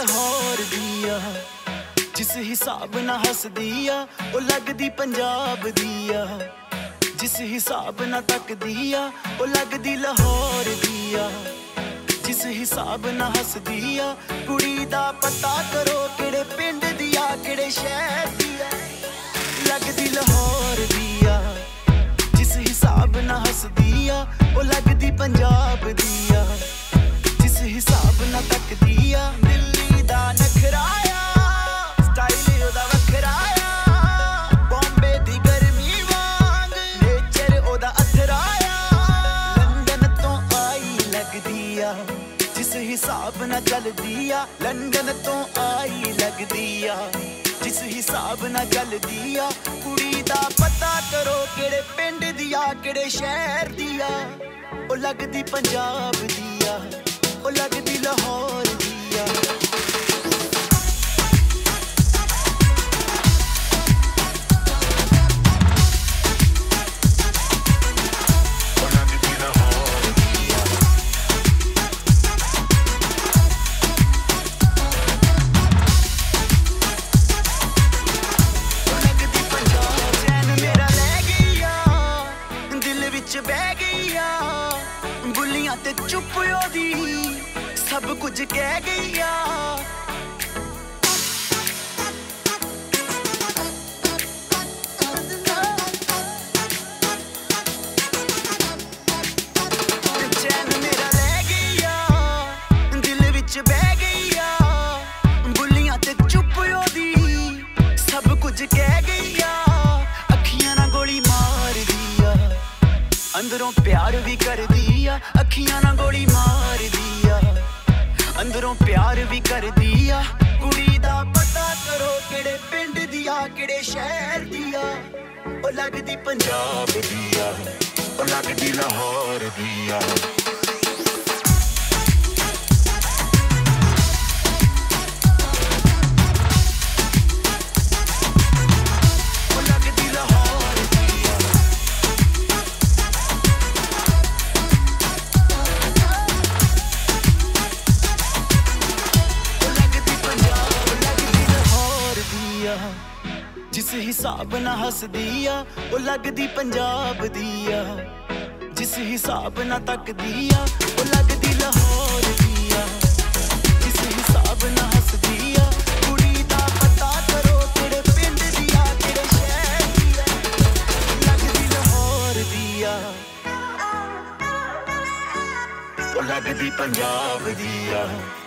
लाहौर दिया। जिस हिसाब ना हसदी आ ओ लगदी पंजाब दिया। जिस हिसाब ना तकदी आ ओ लगदी लाहौर दिया। जिस हिसाब ना हसदी आ कुड़ी दा पता करो केड़े पिंड दिया केड़े शहर दिया। लगदी लाहौर दिया। जिस हिसाब ना हसदी आ ओ लगदी पंजाब दिया। जिस हिसाब ना तकदी आ दिल्ली दा नखराया। स्टाइल ओदा वखराया। बॉम्बे दी गर्मी वांग नेचर ओदा अथराया। लंदन तो आई लगदी आ जिस हिसाब ना चलदी आ। लंदन तो आई लगदी आ जिस हिसाब ना चलदी आ। कुड़ी दा पता करो केड़े पिंड दिया केड़े शहर दिया। ओ लगदी पंजाब दिया ओ लगदी लाहौर दिया। बह गई आ बुलियां ते चुप ओदी सब कुछ कह गई आ। चैन मेरा लै गई आ दिल विच बह गई आ। बुलियां ते चुप ओदी सब कुछ कह गई आ। अखियां ना गोली मार दिया अंदरों प्यार भी कर दिया। अखियां ना गोली मार दिया अंदरों प्यार भी कर दिया। कुड़ी दा पता करो केड़े पिंड दिया केड़े शहर दिया। ओ लगदी पंजाब दिया ओ लगदी लाहौर दिया। जिस हिसाब ना हसदी आ ओ लगदी पंजाब दिया। जिस हिसाब ना तकदी आ ओ लगदी लाहौर दिया। जिस हिसाब ना हसदी आ कुड़ी दा पता करो केड़े पिंड दिया केड़े शहर दिया। लगदी लाहौर दिया ओ लगदी पंजाब दिया।